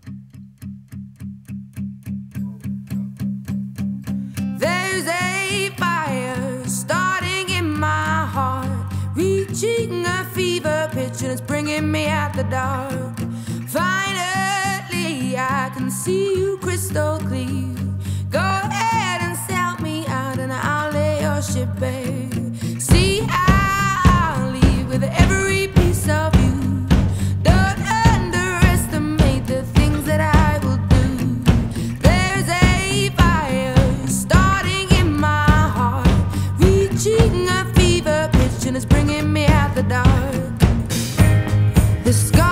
There's a fire starting in my heart, reaching a fever pitch, and it's bringing me out the dark. Finally, I can see you crystal clear. Go ahead and sell me out, and I'll lay your ship bare. See, I'll leave with every piece of you. Don't underestimate the things that I will do. There's a fire starting in my heart, reaching a fever pitch, and it's bringing me out the dark. The sky